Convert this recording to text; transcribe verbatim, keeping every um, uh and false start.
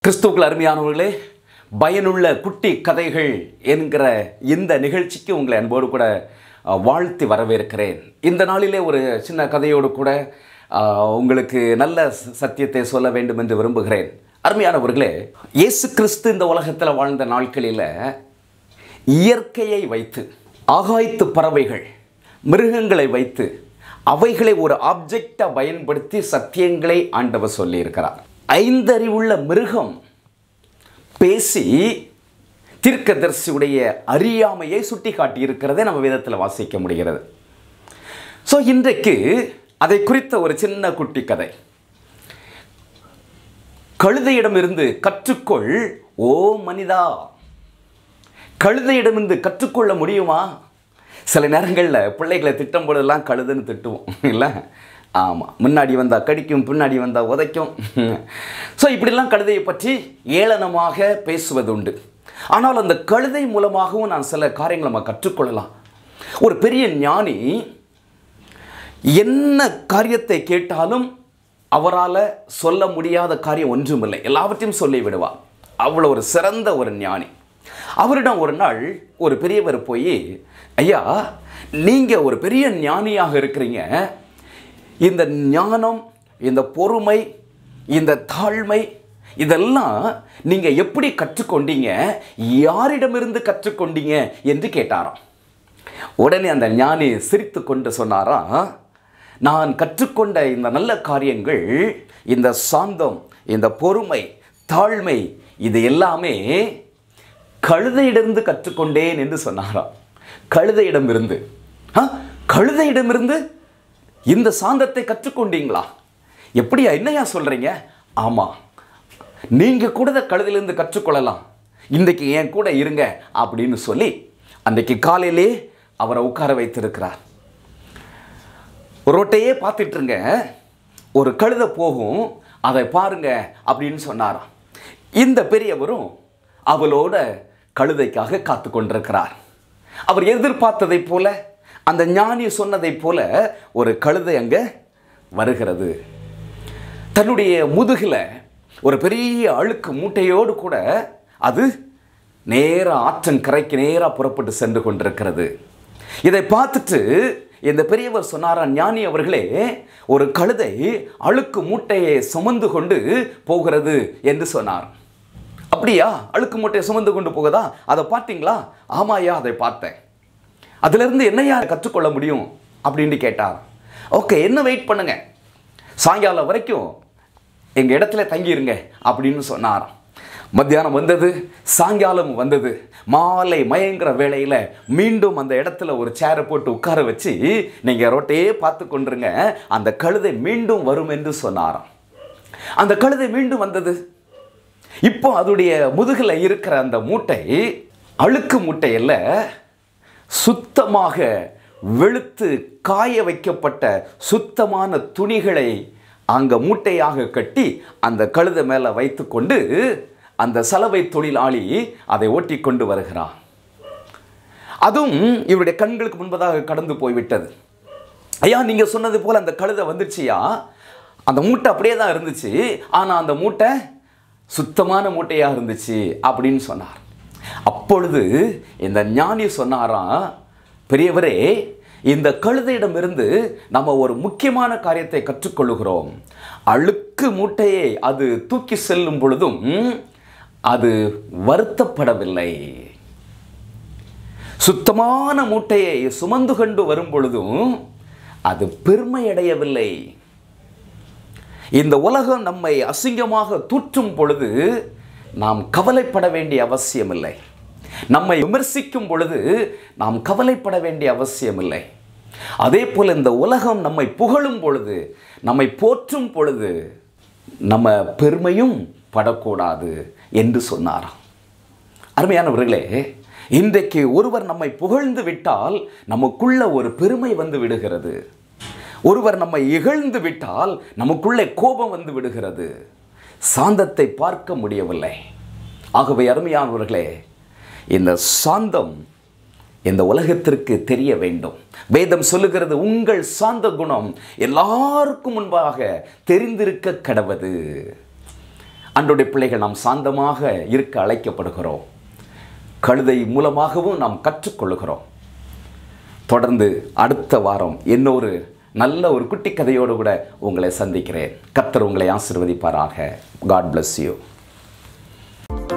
கிறிஸ்துவுக்குள் அருமையானவர்களே, பயனுள்ள குட்டி கதைகள் என்கிற இந்த நிகழ்ச்சிக்கு உங்களை அன்போடு கூட வாழ்த்தி வரவேற்கிறேன். இந்த நாளிலே ஒரு சின்ன கதையோடு கூட உங்களுக்கு நல்ல சத்தியத்தை சொல்ல வேண்டும் என்று விரும்புகிறேன். அருமையானவர்களே, இயேசு கிறிஸ்து இந்த உலகத்தில் வாழ்ந்த நாட்களில் இயற்கையை வைத்து, ஆகாயத்து பறவைகள், மிருகங்களை வைத்து, அவைகளை ஒரு ஆப்ஜெக்டாக பயன்படுத்தி சத்தியங்களை ஆண்டவர் சொல்லியிருக்கிறார். ஐந்தறிவுள்ள மிருகம் பேசி தீர்க்கதரிசியுடைய அறியாமையை சுட்டி காட்டியிருக்கிறதை நம்ம வேதத்தில் வாசிக்க முடிகிறது. ஸோ இன்றைக்கு அதை குறித்த ஒரு சின்ன குட்டி கதை. கழுதையிடமிருந்து கற்றுக்கொள் ஓ மனிதா. கழுதையிடமிருந்து கற்றுக்கொள்ள முடியுமா? சில நேரங்களில் பிள்ளைகளை திட்டும் போதெல்லாம் கழுதுன்னு திட்டுவோம் இல்லை? ஆமாம், முன்னாடி வந்தால் கடிக்கும், பின்னாடி வந்தால் உதைக்கும். ஸோ இப்படிலாம் கழுதையை பற்றி ஏளனமாக பேசுவது உண்டு. ஆனால் அந்த கழுதை மூலமாகவும் நான் சில காரியங்களை நம்ம கற்றுக்கொள்ளலாம். ஒரு பெரிய ஞானி என்ன காரியத்தை கேட்டாலும் அவரால் சொல்ல முடியாத காரியம் ஒன்றுமில்லை, எல்லாவற்றையும் சொல்லி விடுவார். அவ்வளோ ஒரு சிறந்த ஒரு ஞானி. அவரிடம் ஒரு நாள் ஒரு பெரியவர் போய், ஐயா, நீங்கள் ஒரு பெரிய ஞானியாக இருக்கிறீங்க, இந்த ஞானம், இந்த பொறுமை, இந்த தாழ்மை, இதெல்லாம் நீங்கள் எப்படி கற்றுக்கொண்டீங்க, யாரிடமிருந்து கற்றுக்கொண்டீங்க என்று கேட்டாராம். உடனே அந்த ஞானி சிரித்து கொண்டு சொன்னாராம், நான் கற்றுக்கொண்ட இந்த நல்ல காரியங்கள், இந்த சாந்தம், இந்த பொறுமை, தாழ்மை, இது எல்லாமே கழுதையிடமிருந்து கற்றுக்கொண்டேன் என்று சொன்னாராம். கழுதையிடமிருந்து ஆ கழுதையிடமிருந்து இந்த சாந்தத்தை கற்றுக்கொண்டீங்களா? எப்படியா, என்னையா சொல்கிறீங்க? ஆமாம், நீங்கள் கூட கழுதையிலிருந்து கற்றுக்கொள்ளலாம், இன்றைக்கு என் கூட இருங்க அப்படின்னு சொல்லி அன்றைக்கு காலையிலே அவரை உட்கார வைத்திருக்கிறார். ரோட்டையே பார்த்துட்ருங்க, ஒரு கழுதை போகும், அதை பாருங்க அப்படின்னு சொன்னாராம். இந்த பெரியவரும் அவளோட கழுதைக்காக காத்து கொண்டிருக்கிறார். அவர் எதிர்பார்த்ததை போல, அந்த ஞானி சொன்னதை போல ஒரு கழுதை அங்கே வருகிறது. தன்னுடைய முதுகில் ஒரு பெரிய அழுக்கு மூட்டையோடு கூட அது நேராக ஆற்றங்கரைக்கு நேராக புறப்பட்டு சென்று கொண்டிருக்கிறது. இதை பார்த்துட்டு இந்த பெரியவர் சொன்னாரா, ஞானி அவர்களே, ஒரு கழுதை அழுக்கு மூட்டையை சுமந்து கொண்டு போகிறது என்று சொன்னார். அப்படியா, அழுக்கு மூட்டையை சுமந்து கொண்டு போகுதா? அதை பார்த்தீங்களா? ஆமாயா, அதை பார்த்தேன். அதிலிருந்து என்னையா கற்றுக்கொள்ள முடியும் அப்படின்னு கேட்டார். ஓகே, என்ன வெயிட் பண்ணுங்க, சாயங்காலம் வரைக்கும் எங்கள் இடத்துல தங்கியிருங்க அப்படின்னு சொன்னாராம். மத்தியானம் வந்தது, சாயங்காலம் வந்தது, மாலை மயங்கிற வேளையில் மீண்டும் அந்த இடத்துல ஒரு சேரை போட்டு உட்கார வச்சு நீங்கள் ரோட்டையே பார்த்து கொண்டுருங்க, அந்த கழுதை மீண்டும் வரும் என்று சொன்னாராம். அந்த கழுதை மீண்டும் வந்தது. இப்போ அதோடைய முதுகில் இருக்கிற அந்த மூட்டை அழுக்கு மூட்டையில் சுத்தமாக வெளுத்து காய வைக்கப்பட்ட சுத்தமான துணிகளை அங்கே மூட்டையாக கட்டி அந்த கழுதை மேலே வைத்து கொண்டு அந்த சலவை தொழிலாளி அதை ஓட்டி கொண்டு வருகிறான். அதுவும் இவருடைய கண்களுக்கு முன்பதாக கடந்து போய்விட்டது. ஐயா, நீங்கள் சொன்னது போல் அந்த கழுதை வந்துடுச்சியா? அந்த மூட்டை அப்படியே தான் இருந்துச்சு, ஆனால் அந்த மூட்டை சுத்தமான மூட்டையாக இருந்துச்சு அப்படின்னு சொன்னார். அப்பொழுது இந்த ஞானி சொன்னாராம், பெரியவரே, இந்த கழுதையிடமிருந்து நம்ம ஒரு முக்கியமான காரியத்தை கற்றுக்கொள்ளுகிறோம். அழுக்கு மூட்டையை அது தூக்கி செல்லும் பொழுதும் அது வருத்தப்படவில்லை, சுத்தமான மூட்டையை சுமந்து கொண்டு வரும் பொழுதும் அது பெருமையடையவில்லை. இந்த உலகம் நம்மை அசிங்கமாக தூற்றும் பொழுது நாம் கவலைப்பட வேண்டிய அவசியமில்லை. நம்மை விமர்சிக்கும் பொழுது நாம் கவலைப்பட வேண்டிய அவசியமில்லை. அதே போல் இந்த உலகம் நம்மை புகழும் பொழுது, நம்மை போற்றும் பொழுது நம்ம பெருமையும் படக்கூடாது என்று சொன்னாராம். அருமையானவர்களே, இன்றைக்கு ஒருவர் நம்மை புகழ்ந்து விட்டால் நமக்குள்ள ஒரு பெருமை வந்து விடுகிறது. ஒருவர் நம்மை இகழ்ந்து விட்டால் நமக்குள்ளே கோபம் வந்து விடுகிறது. சாந்தத்தை பார்க்க முடியவில்லை. ஆகவே அருமையானவர்களே, இந்த சாந்தம் இந்த உலகத்திற்கு தெரிய வேண்டும். வேதம் சொல்லுகிறது, உங்கள் சாந்த குணம் எல்லாருக்கும் முன்பாக தெரிந்திருக்க கடவது. அன்றைய பிள்ளைகள் நாம் சாந்தமாக இருக்க அழைக்கப்படுகிறோம். கழுதை மூலமாகவும் நாம் கற்றுக்கொள்கிறோம். தொடர்ந்து அடுத்த வாரம் இன்னொரு நல்ல ஒரு குட்டி கதையோடு கூட உங்களை சந்திக்கிறேன். கர்த்தர் உங்களை ஆசீர்வதிப்பாராக. God bless you.